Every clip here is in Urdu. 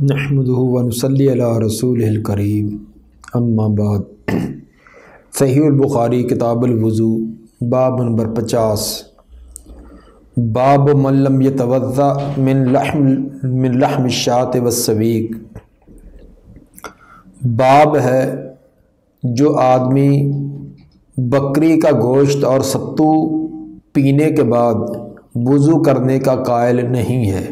نحمدہ و نصلی علی رسولہ الکریم اما بعد۔ صحیح البخاری کتاب الوضو باب نمبر 50 باب من لم یتوضأ من لحم الشاة والسویق۔ باب ہے جو آدمی بکری کا گوشت اور ستو پینے کے بعد وضو کرنے کا قائل نہیں ہے،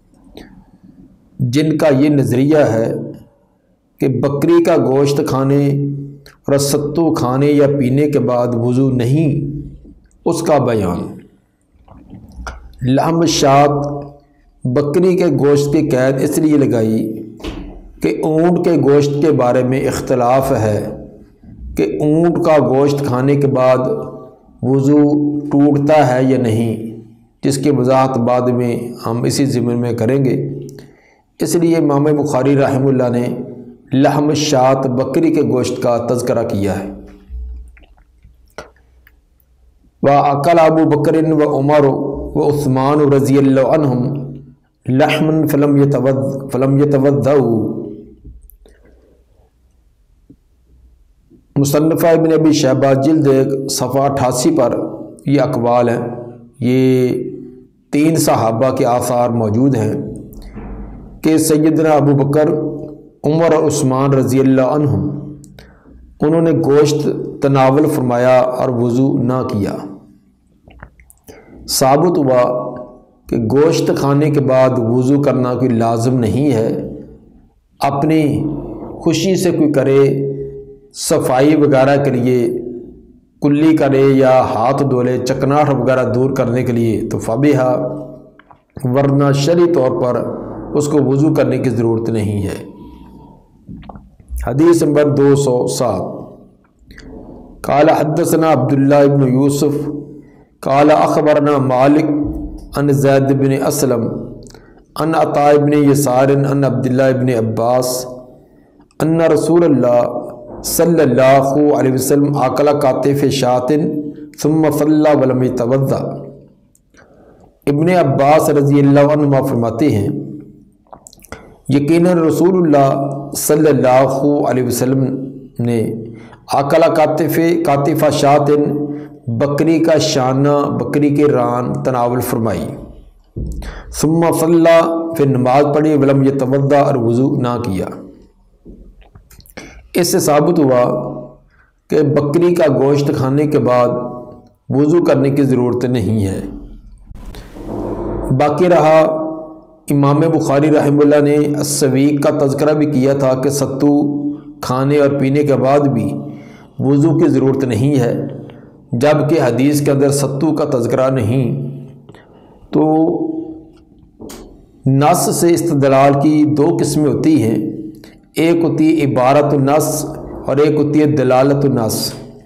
جن کا یہ نظریہ ہے کہ بکری کا گوشت کھانے اور ستو کھانے یا پینے کے بعد وضو نہیں، اس کا بیان۔ لحم الشاة بکری کے گوشت کی قید اس لیے لگائی کہ اونٹ کے گوشت کے بارے میں اختلاف ہے کہ اونٹ کا گوشت کھانے کے بعد وضو ٹوٹتا ہے یا نہیں، جس کی وضاحت بعد میں ہم اسی ضمن میں کریں گے۔ اس لیے امام بخاری رحمہ اللہ نے لحم الشاة بکری کے گوشت کا تذکرہ کیا ہے۔ وَأَكَلَ أَبُو بَكْرٍ وَعُمَرُ وَعُثْمَانُ رضی اللہ عنہم لحما فلم يتوضؤوا۔ مصنفہ ابن ابی شیبہ جلد 1 صفحہ 88 پر یہ اقوال ہیں۔ یہ 3 صحابہ کے آثار موجود ہیں کہ سیدنا ابو بکر، عمر اور عثمان رضی اللہ عنہم انہوں نے گوشت تناول فرمایا اور وضو نہ کیا۔ ثابت ہوا کہ گوشت کھانے کے بعد وضو کرنا کوئی لازم نہیں ہے، اپنی خوشی سے کوئی کرے، صفائی وغیرہ کے لیے کلی کرے یا ہاتھ دھولے چکناہٹ وغیرہ دور کرنے کے لیے تو فبیہا، ورنہ شرعی طور پر اس کو وضو کرنے کی ضرورت نہیں ہے۔ حدیث نمبر 207 قال حدثنا عبداللہ بن یوسف قال اخبرنا مالک عن زید بن اسلم عن عطاء بن یسار عن عبداللہ بن عباس ان رسول اللہ صلی اللہ علیہ وسلم اکل قاطف شاۃ ثم صلی ولم یتوضأ۔ ابن عباس رضی اللہ عنہ فرماتے ہیں یقیناً رسول اللہ صلی اللہ علیہ وسلم نے اکل قاطف شاۃ بکری کا شانہ، بکری کے ران تناول فرمائی، ثم صلی پھر نماز پڑھی، ولم یتوضأ اور وضو نہ کیا۔ اس سے ثابت ہوا کہ بکری کا گوشت کھانے کے بعد وضو کرنے کی ضرورت نہیں ہے۔ باقی رہا امام بخاری رحمہ اللہ نے السویق کا تذکرہ بھی کیا تھا کہ ستو کھانے اور پینے کے بعد بھی وضو کی ضرورت نہیں ہے، جبکہ حدیث کے اندر ستو کا تذکرہ نہیں۔ تو نص سے استدلال کی 2 قسمیں ہوتی ہیں، ایک ہوتی ہے عبارت النص اور ایک ہوتی ہے دلالت النص۔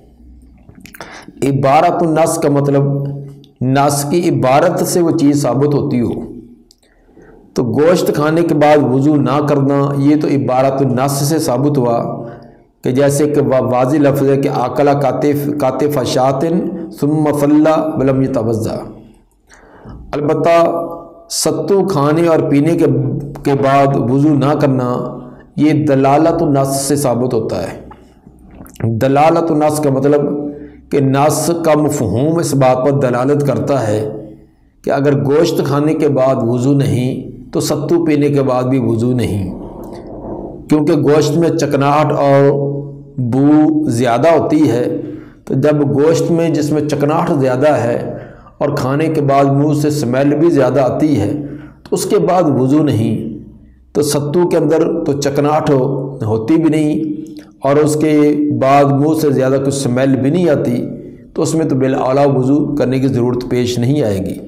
عبارت النص کا مطلب نص کی عبارت سے وہ چیز ثابت ہوتی ہو، تو گوشت کھانے کے بعد وضو نہ کرنا یہ تو عبارت النص سے ثابت ہوا، کہ جیسے کہ واضح لفظ ہے کہ اکل قاطف شاۃ ثم صلی ولم یتوضأ۔ البتہ ستو کھانے اور پینے کے بعد وضو نہ کرنا یہ دلالت النص سے ثابت ہوتا ہے۔ دلالت النص کا مطلب کہ نص کا مفہوم اس بات پر دلالت کرتا ہے کہ اگر گوشت کھانے کے بعد وضو نہیں تو ستو پینے کے بعد بھی وضو نہیں، کیونکہ گوشت میں چکناہٹ اور بو زیادہ ہوتی ہے، تو جب گوشت میں جس میں چکناہٹ زیادہ ہے اور کھانے کے بعد منہ سے سمیل بھی زیادہ آتی ہے تو اس کے بعد وضو نہیں، تو ستو کے اندر تو چکناہٹ ہوتی بھی نہیں اور اس کے بعد منہ سے زیادہ کچھ سمیل بھی نہیں آتی، تو اس میں تو بالاعلیٰ وضو کرنے کی ضرورت پیش نہیں آئے گی۔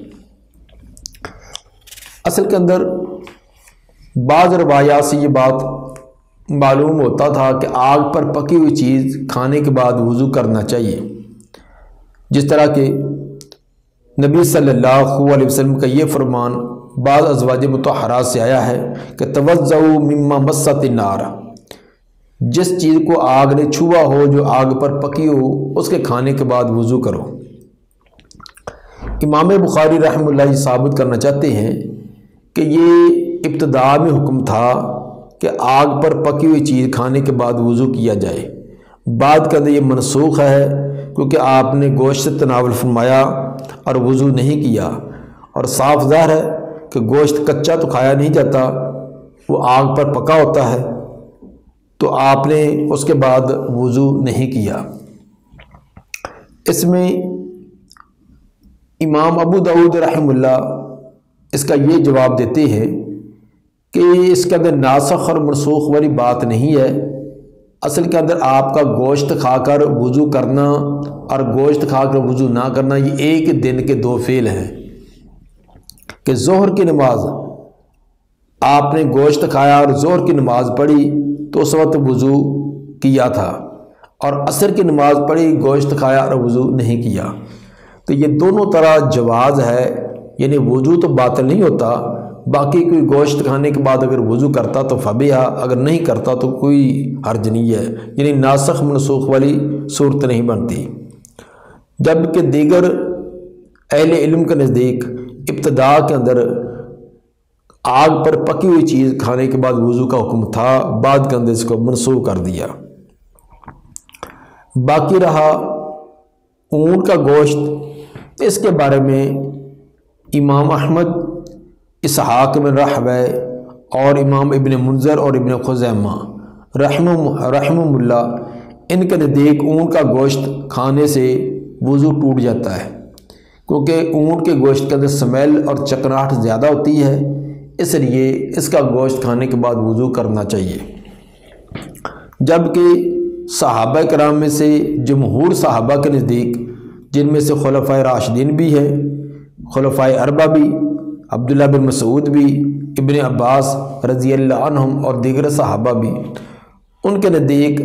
اصل کے اندر بعض روایات سے یہ بات معلوم ہوتا تھا کہ آگ پر پکی ہوئی چیز کھانے کے بعد وضو کرنا چاہیے، جس طرح کہ نبی صلی اللہ علیہ وسلم کا یہ فرمان بعض ازواج مطہرات سے آیا ہے کہ توضؤ مما مست النار، جس چیز کو آگ نے چھوا ہو، جو آگ پر پکی ہو، اس کے کھانے کے بعد وضو کرو۔ امام بخاری رحمہ اللہ ثابت کرنا چاہتے ہیں کہ یہ ابتدا میں حکم تھا کہ آگ پر پکی ہوئی چیز کھانے کے بعد وضو کیا جائے، بعد کے اندر یہ منسوخ ہے کیونکہ آپ نے گوشت تناول فرمایا اور وضو نہیں کیا، اور صاف ظاہر ہے کہ گوشت کچا تو کھایا نہیں جاتا، وہ آگ پر پکا ہوتا ہے، تو آپ نے اس کے بعد وضو نہیں کیا۔ اس میں امام ابو داؤد رحمہ اللہ اس کا یہ جواب دیتے ہیں کہ اس کے اندر ناسخ اور منسوخ والی بات نہیں ہے، اصل کے اندر آپ کا گوشت کھا کر وضو کرنا اور گوشت کھا کر وضو نہ کرنا یہ ایک دن کے دو فعل ہیں، کہ ظہر کی نماز آپ نے گوشت کھایا اور ظہر کی نماز پڑھی تو اس وقت وضو کیا تھا، اور عصر کی نماز پڑھی گوشت کھایا اور وضو نہیں کیا، تو یہ دونوں طرح جواز ہے، یعنی وضو تو باطل نہیں ہوتا، باقی کوئی گوشت کھانے کے بعد اگر وضو کرتا تو فبیہا، اگر نہیں کرتا تو کوئی حرج نہیں ہے، یعنی ناسخ منسوخ والی صورت نہیں بنتی۔ جبکہ دیگر اہل علم کے نزدیک ابتدا کے اندر آگ پر پکی ہوئی چیز کھانے کے بعد وضو کا حکم تھا، بعد کے اندر اس کو منسوخ کر دیا۔ باقی رہا اونٹ کا گوشت، اس کے بارے میں امام احمد، اسحاق بن راہویہ اور امام ابن منذر اور ابن خزیمہ رحمہ اللہ، ان کے نزدیک اونٹ کا گوشت کھانے سے وضو ٹوٹ جاتا ہے، کیونکہ اونٹ کے گوشت کے اندر سمیل اور چکناہٹ زیادہ ہوتی ہے، اس لیے اس کا گوشت کھانے کے بعد وضو کرنا چاہیے۔ جبکہ صحابہ کرام میں سے جمہور صحابہ کے نزدیک، جن میں سے خلفائے راشدین بھی ہیں، خلفائے اربعہ بھی، عبداللہ بن مسعود بھی، ابن عباس رضی اللہ عنہم اور دیگر صحابہ بھی، ان کے نزدیک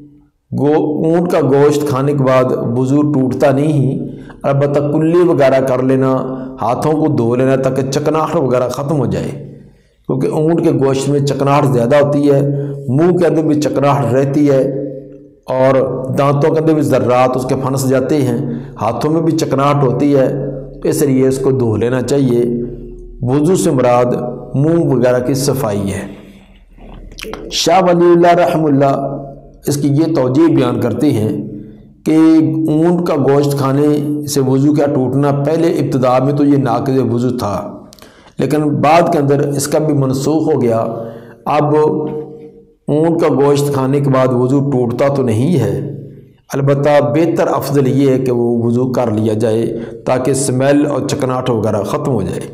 اونٹ کا گوشت کھانے کے بعد وضو ٹوٹتا نہیں، البتہ کلی وغیرہ کر لینا، ہاتھوں کو دھو لینا تاکہ چکناہٹ وغیرہ ختم ہو جائے، کیونکہ اونٹ کے گوشت میں چکناہٹ زیادہ ہوتی ہے، منہ کے اندر بھی چکناہٹ رہتی ہے، اور دانتوں کے اندر بھی ذرات اس کے پھنس جاتے ہیں، ہاتھوں میں بھی چکناہٹ ہوتی ہے، تو اس لیے اس کو دھو لینا چاہیے۔ وضو سے مراد منہ وغیرہ کی صفائی ہے۔ شاہ ولی اللہ رحمہ اللہ اس کی یہ توجیہ بیان کرتے ہیں کہ اونٹ کا گوشت کھانے سے وضو کا ٹوٹنا پہلے ابتدا میں تو یہ ناقض وضو تھا، لیکن بعد کے اندر اس کا بھی منسوخ ہو گیا، اب اونٹ کا گوشت کھانے کے بعد وضو ٹوٹتا تو نہیں ہے، البتہ بہتر افضل یہ ہے کہ وہ وضو کر لیا جائے تاکہ سمیل اور چکناہٹ وغیرہ ختم ہو جائے۔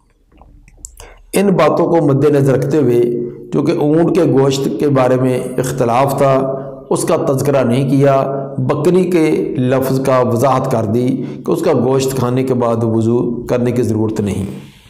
ان باتوں کو مد نظر رکھتے ہوئے جو کہ اونٹ کے گوشت کے بارے میں اختلاف تھا اس کا تذکرہ نہیں کیا، بکری کے لفظ کا وضاحت کر دی کہ اس کا گوشت کھانے کے بعد وضو کرنے کی ضرورت نہیں۔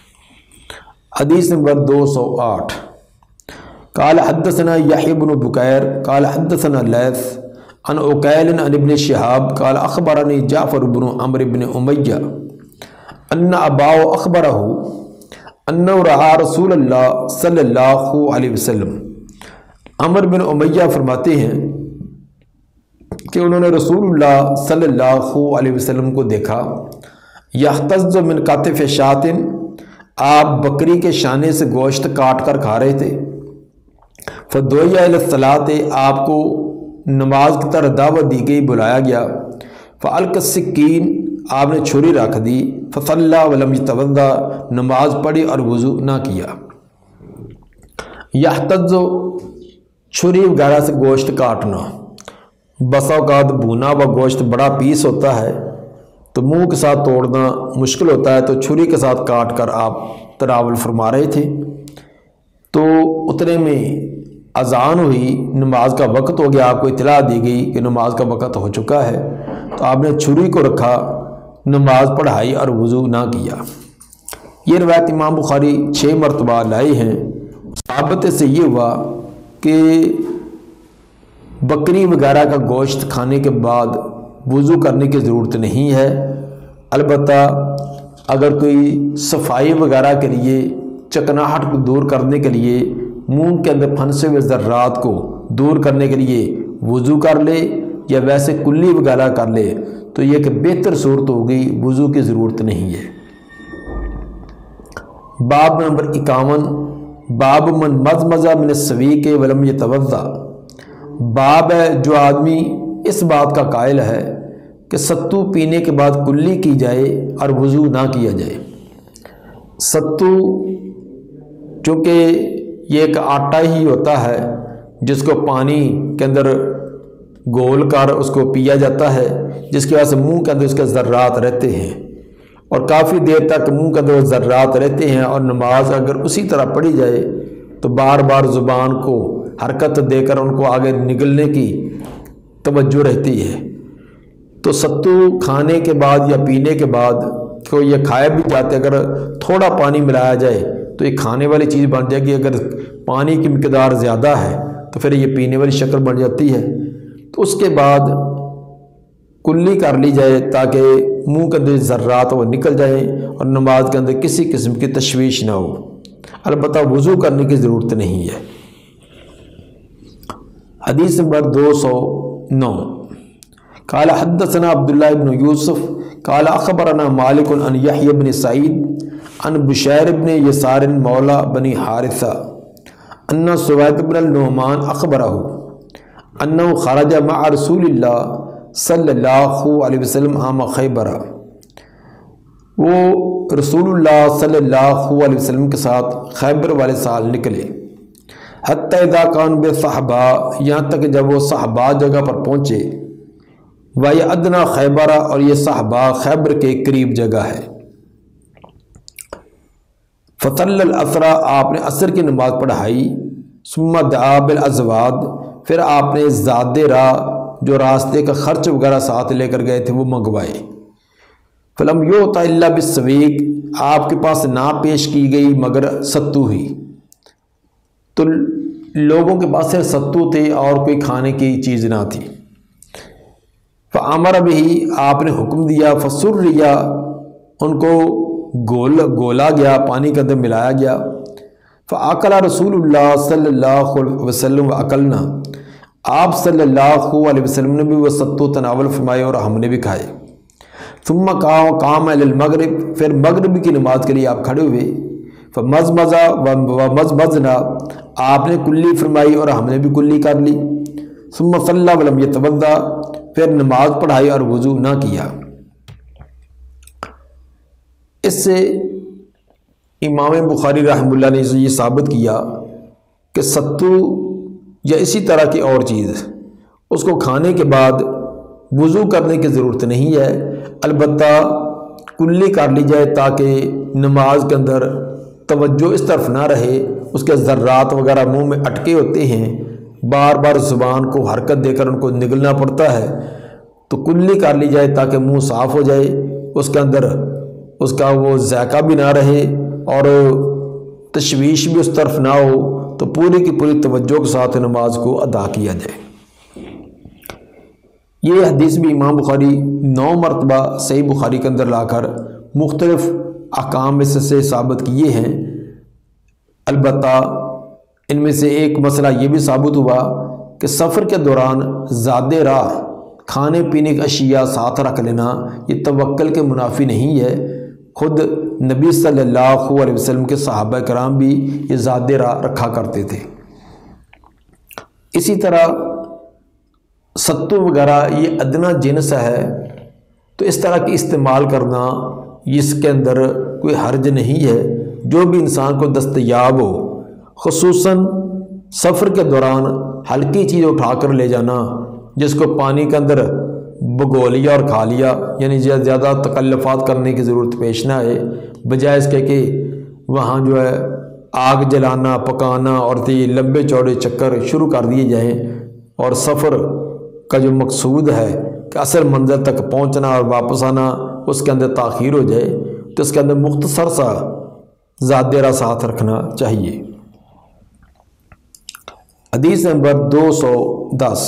حدیث نمبر 208، قال حدثنا یحیی بن بکیر قال حدثنا لیث عن عقیل عن ابن شہاب قال اخبرنی جعفر بن عمرو بن امیہ ان اباہ اخبرہ انہ رأى رسول اللہ صلی اللہ علیہ وسلم۔ عمرو بن امیہ فرماتے ہیں کہ انہوں نے رسول اللہ صلی اللہ علیہ وسلم کو دیکھا، یحتز من کتف شاۃ، آپ بکری کے شانے سے گوشت کاٹ کر کھا رہے تھے، فدعی الی الصلاۃ، آپ کو نماز کی طرح دعوت دی گئی، بلایا گیا، فالقى السکین، آپ نے چھری رکھ دی، فصلی ولم یتوضا، نماز پڑھی اور وضو نہ کیا۔ یحتز، چھری وغیرہ سے گوشت کاٹنا، بسا اوقات بھونا ہوا گوشت بڑا پیس ہوتا ہے تو منہ کے ساتھ توڑنا مشکل ہوتا ہے، تو چھری کے ساتھ کاٹ کر آپ تناول فرما رہے تھے، تو اتنے میں اذان ہوئی، نماز کا وقت ہو گیا، آپ کو اطلاع دی گئی کہ نماز کا وقت ہو چکا ہے، تو آپ نے چھری کو رکھا، نماز پڑھائی اور وضو نہ کیا۔ یہ روایت امام بخاری 6 مرتبہ لائے ہیں۔ ثابت سے یہ ہوا کہ بکری وغیرہ کا گوشت کھانے کے بعد وضو کرنے کی ضرورت نہیں ہے، البتہ اگر کوئی صفائی وغیرہ کے لیے، چکناہٹ کو دور کرنے کے لیے، منہ کے اندر پھنسے ہوئے ذرات کو دور کرنے کے لیے وضو کر لے یا ویسے کلی وغیرہ کر لے تو یہ کہ بہتر صورت ہوگی، وضو کی ضرورت نہیں ہے۔ باب نمبر 51، باب من مزمزہ من السویق ولم یتوضا، باب ہے جو آدمی اس بات کا قائل ہے کہ ستو پینے کے بعد کلی کی جائے اور وضو نہ کیا جائے۔ ستو چونکہ یہ ایک آٹا ہی ہوتا ہے جس کو پانی کے اندر گول کر اس کو پیا جاتا ہے، جس کی وجہ سے منہ کے اندر اس کے ذرات رہتے ہیں اور کافی دیر تک منہ کے اندر ذرات رہتے ہیں، اور نماز اگر اسی طرح پڑھی جائے تو بار بار زبان کو حرکت دے کر ان کو آگے نگلنے کی توجہ رہتی ہے۔ تو ستو کھانے کے بعد یا پینے کے بعد کو یہ کھایا بھی جاتے، اگر تھوڑا پانی ملایا جائے تو یہ کھانے والی چیز بن جائے گی، اگر پانی کی مقدار زیادہ ہے تو پھر یہ پینے والی شکل بن جاتی ہے۔ تو اس کے بعد کلی کر لی جائے تاکہ منہ کے اندر ذرات وہ نکل جائیں اور نماز کے اندر کسی قسم کی تشویش نہ ہو۔ البتہ وضو کرنے کی ضرورت نہیں ہے۔ حدیث نمبر 209، قال حدثنا عبداللہ بن یوسف قال اخبرنا مالک عن یحیی بن سعید عن بشیر بن یسار مولا بنی حارثہ ان سوید بن النعمان اخبرہ انہ خرج مع رسول اللہ صلی اللہ علیہ وسلم عام خیبر، وہ رسول اللہ صلی اللہ علیہ وسلم کے ساتھ خیبر والے سال نکلے، حتی اذا کان بصحبا، یہاں تک جب وہ صحبا جگہ پر پہنچے، وَيَ ادنا خیبر، اور یہ صحبا خیبر کے قریب جگہ ہے۔ فصلی العصر، آپ نے عصر کی نماز پڑھائی، ثم دعا بالازواد، پھر آپ نے زاد راہ جو راستے کا خرچ وغیرہ ساتھ لے کر گئے تھے وہ منگوائے۔ فلم یعطى الا بالسویق، آپ کے پاس نہ پیش کی گئی مگر ستو ہی، تو لوگوں کے پاس صرف ستو تھے اور کوئی کھانے کی چیز نہ تھی۔ فامر بہی، آپ نے حکم دیا، فسریا، ان کو گولا گیا، پانی کے اندر ملایا گیا۔ فاکل رسول اللہ صلی اللہ علیہ وسلم واکلنا، آپ صلی اللہ علیہ وسلم نے بھی وہ ستو تناول فرمائے اور ہم نے بھی کھائے۔ ثم قام الی المغرب، پھر مغرب کی نماز کے لیے آپ کھڑے ہوئے۔ فمزمزہ ومزمزنا، آپ نے کلی فرمائی اور ہم نے بھی کلی کر لی۔ ثم صلی ولم یتوضا، پھر نماز پڑھائی اور وضو نہ کیا۔ اس سے امام بخاری رحمہ اللہ نے یہ ثابت کیا کہ ستو یا اسی طرح کی اور چیز اس کو کھانے کے بعد وضو کرنے کی ضرورت نہیں ہے، البتہ کلی کر لی جائے تاکہ نماز کے اندر توجہ اس طرف نہ رہے، اس کے ذرات وغیرہ منہ میں اٹکے ہوتے ہیں، بار بار زبان کو حرکت دے کر ان کو نگلنا پڑتا ہے، تو کلی کر لی جائے تاکہ منہ صاف ہو جائے، اس کے اندر اس کا وہ ذائقہ بھی نہ رہے اور تشویش بھی اس طرف نہ ہو، تو پوری کی پوری توجہ کے ساتھ نماز کو ادا کیا جائے۔ یہ حدیث بھی امام بخاری 9 مرتبہ صحیح بخاری کے اندر لا کر مختلف احکام اس سے ثابت کیے ہیں۔ البتہ ان میں سے ایک مسئلہ یہ بھی ثابت ہوا کہ سفر کے دوران زاد راہ کھانے پینے کی اشیاء ساتھ رکھ لینا یہ توکل کے منافی نہیں ہے، خود نبی صلی اللہ علیہ وسلم کے صحابہ کرام بھی یہ زاد راہ رکھا کرتے تھے۔ اسی طرح ستو وغیرہ یہ ادنا جنس ہے، تو اس طرح کی استعمال کرنا اس کے اندر کوئی حرج نہیں ہے، جو بھی انسان کو دستیاب ہو، خصوصاً سفر کے دوران ہلکی چیز اٹھا کر لے جانا، جس کو پانی کے اندر بگو لیا اور کھا لیا، یعنی زیادہ تکلفات کرنے کی ضرورت پیش نہ آئے، بجائے اس کے کہ وہاں جو ہے آگ جلانا، پکانا اور یہ لمبے چوڑے چکر شروع کر دیے جائیں، اور سفر کا جو مقصود ہے کہ اصل منزل تک پہنچنا اور واپس آنا، اس کے اندر تاخیر ہو جائے، تو اس کے اندر مختصر سا زادرہ ساتھ رکھنا چاہیے۔ حدیث نمبر 210،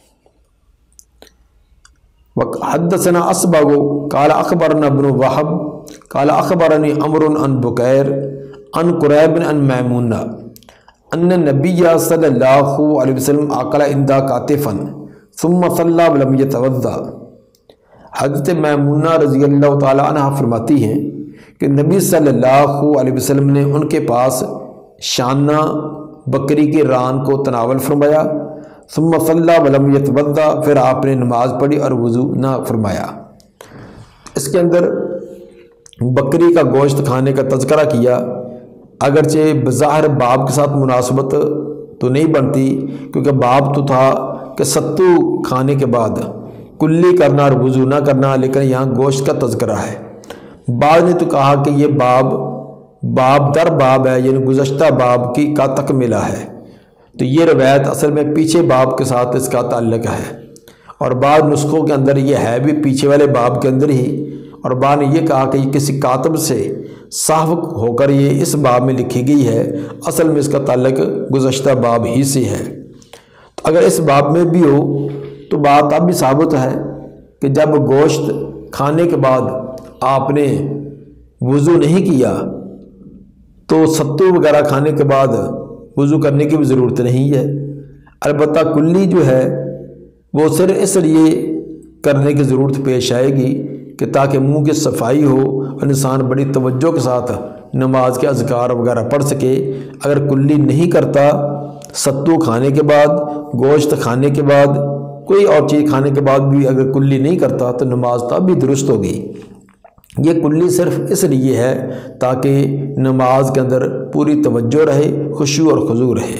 حدثنا اصبغ قال اخبرنا ابن وهب قال اخبرني عمرو عن بكير عن قريب عن میمونہ ان النبي صلی اللہ علیہ وسلم اکل عندها کاتفا ثم صلى ولم يتوضا۔ حضرت میمونہ رضی اللہ تعالی عنہ فرماتی ہیں کہ نبی صلی اللہ علیہ وسلم نے ان کے پاس شانہ بکری کی ران کو تناول فرمایا، ثم صلی ولم یتوضا، پھر آپ نے نماز پڑھی اور وضو نہ فرمایا۔ اس کے اندر بکری کا گوشت کھانے کا تذکرہ کیا، اگرچہ بظاہر باب کے ساتھ مناسبت تو نہیں بنتی، کیونکہ باب تو تھا کہ ستو کھانے کے بعد کلی کرنا اور وضو نہ کرنا، لیکن یہاں گوشت کا تذکرہ ہے۔ بعض نے تو کہا کہ یہ باب در باب ہے، یعنی گزشتہ باب کی کا تکملہ ہے، تو یہ روایت اصل میں پیچھے باب کے ساتھ اس کا تعلق ہے، اور بعض نسخوں کے اندر یہ ہے بھی پیچھے والے باب کے اندر ہی، اور بعض نے یہ کہا کہ یہ کسی کاتب سے سہو ہو کر یہ اس باب میں لکھی گئی ہے، اصل میں اس کا تعلق گزشتہ باب ہی سے ہے۔ تو اگر اس باب میں بھی ہو تو بات اب بھی ثابت ہے کہ جب گوشت کھانے کے بعد آپ نے وضو نہیں کیا تو ستو وغیرہ کھانے کے بعد وضو کرنے کی بھی ضرورت نہیں ہے۔ البتہ کلی جو ہے وہ صرف اس لیے کرنے کی ضرورت پیش آئے گی کہ تاکہ منہ کی صفائی ہو اور انسان بڑی توجہ کے ساتھ نماز کے اذکار وغیرہ پڑھ سکے۔ اگر کلی نہیں کرتا، ستو کھانے کے بعد، گوشت کھانے کے بعد، کوئی اور چیز کھانے کے بعد بھی اگر کلی نہیں کرتا تو نماز تب بھی درست ہوگی۔ یہ کلی صرف اس لیے ہے تاکہ نماز کے اندر پوری توجہ رہے، خشوع اور خضوع رہے۔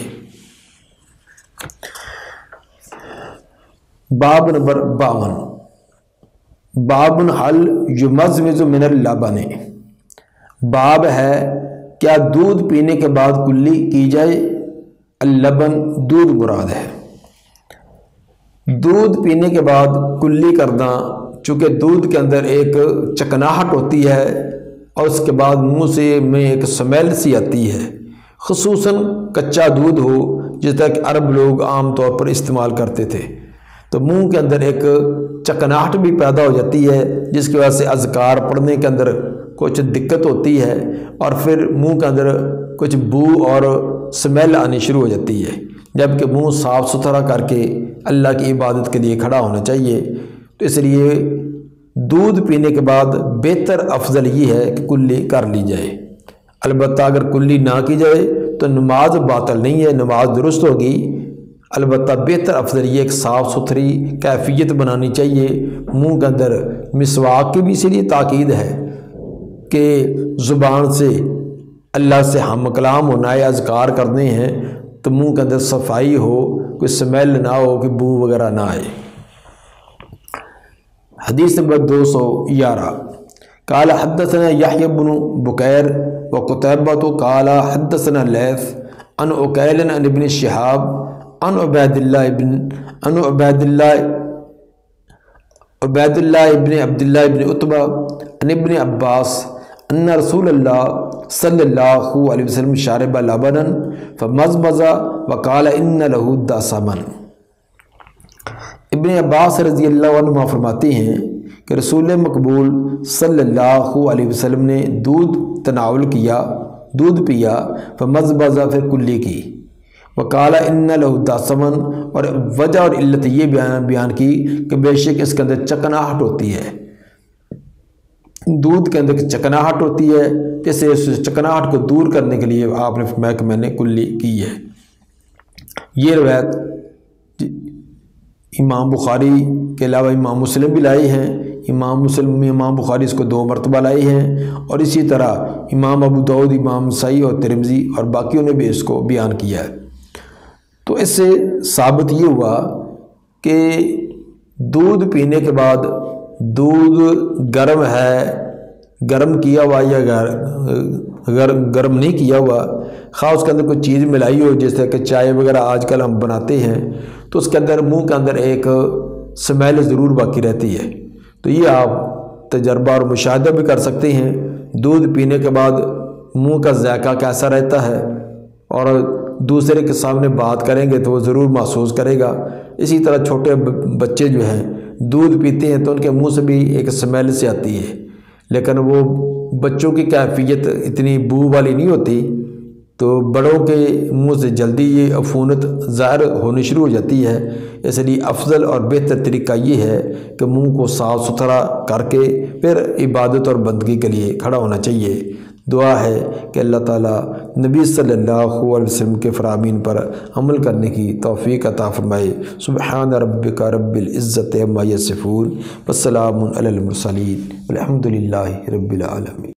باب نمبر 52، باب حل یمزمز من اللبن، باب ہے کیا دودھ پینے کے بعد کلی کی جائے؟ اللبن دودھ مراد ہے۔ دودھ پینے کے بعد کلی کرنا، چونکہ دودھ کے اندر ایک چکناہٹ ہوتی ہے اور اس کے بعد منہ سے میں ایک سمیل سی آتی ہے، خصوصاً کچا دودھ ہو جس طرح کہ عرب لوگ عام طور پر استعمال کرتے تھے، تو منہ کے اندر ایک چکناہٹ بھی پیدا ہو جاتی ہے جس کی وجہ سے اذکار پڑھنے کے اندر کچھ دقت ہوتی ہے، اور پھر منہ کے اندر کچھ بو اور سمیل آنی شروع ہو جاتی ہے، جبکہ منہ صاف ستھرا کر کے اللہ کی عبادت کے لیے کھڑا ہونا چاہیے۔ تو اس لیے دودھ پینے کے بعد بہتر افضل یہ ہے کہ کلی کر لی جائے۔ البتہ اگر کلی نہ کی جائے تو نماز باطل نہیں ہے، نماز درست ہوگی، البتہ بہتر افضل یہ ایک صاف ستھری کیفیت بنانی چاہیے۔ منہ کے اندر مسواک کی بھی اسی لیے تاکید ہے کہ زبان سے اللہ سے ہم کلام ہونا ہے، اذکار کرنے ہیں، تو منہ کے اندر صفائی ہو، کوئی سمیل نہ ہو، کوئی بو وغیرہ نہ آئے۔ حدیث نمبر 211، قال حدثنا يحيى بن بكير وقتيبة قال حدثنا ليث عن عقيل عن ابن شهاب عن عبید اللہ ابن عبد اللہ ابن عتبہ عن ابن عباس ان رسول اللہ صلی اللہ علیہ وسلم شارب لبنا فمزمز وقال ان له دسما۔ ابن عباس رضی اللہ عنہ فرماتے ہیں کہ رسول مقبول صلی اللہ علیہ وسلم نے دودھ تناول کیا، دودھ پیا، فمزمز پھر کلی کی، وقال ان له دسما، اور وجہ اور علت یہ بیان کی کہ بے شک اس کے اندر چکناہٹ ہوتی ہے، دودھ کے اندر چکناہٹ ہوتی ہے، جیسے اس چکناہٹ کو دور کرنے کے لیے آپ نے فرمایا کہ میں نے کلی کی ہے۔ یہ روایت امام بخاری کے علاوہ امام مسلم بھی لائے ہیں، امام بخاری اس کو 2 مرتبہ لائے ہیں، اور اسی طرح امام ابو داؤد، امام نسائی اور ترمذی اور باقیوں نے بھی اس کو بیان کیا ہے۔ تو اس سے ثابت یہ ہوا کہ دودھ پینے کے بعد دودھ گرم ہے، گرم کیا ہوا یا گرم نہیں کیا ہوا، خاص کے اندر کوئی چیز ملائی ہو، جیسے کہ چائے وغیرہ آج کل ہم بناتے ہیں، تو اس کے اندر منہ کے اندر ایک سمیل ضرور باقی رہتی ہے۔ تو یہ آپ تجربہ اور مشاہدہ بھی کر سکتے ہیں، دودھ پینے کے بعد منہ کا ذائقہ کیسا رہتا ہے، اور دوسرے کے سامنے بات کریں گے تو وہ ضرور محسوس کرے گا۔ اسی طرح چھوٹے بچے جو ہیں دودھ پیتے ہیں تو ان کے منہ سے بھی ایک سمیل سے آتی ہے، لیکن وہ بچوں کی کیفیت اتنی بو والی نہیں ہوتی، تو بڑوں کے منہ سے جلدی یہ عفونت ظاہر ہونی شروع ہو جاتی ہے۔ اس لیے افضل اور بہتر طریقہ یہ ہے کہ منہ کو صاف ستھرا کر کے پھر عبادت اور بندگی کے لیے کھڑا ہونا چاہیے، دعا ہے کہ اللہ تعالیٰ نبی صلی اللہ علیہ وسلم کے فرامین پر عمل کرنے کی توفیق عطا فرمائے۔ سبحان ربک رب العزت عما یصفون والسلام علی المرسلین والحمد للہ رب العالمین۔